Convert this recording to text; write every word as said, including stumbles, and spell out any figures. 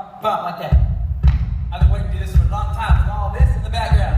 Pop like that. I've been waiting to do this for a long time with all this in the background.